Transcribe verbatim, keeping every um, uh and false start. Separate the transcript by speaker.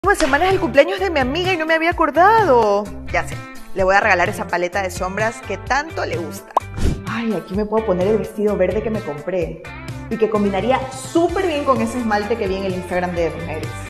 Speaker 1: Una semana es el cumpleaños de mi amiga y no me había acordado. Ya sé, le voy a regalar esa paleta de sombras que tanto le gusta. Ay, aquí me puedo poner el vestido verde que me compré y que combinaría súper bien con ese esmalte que vi en el Instagram de Everneris.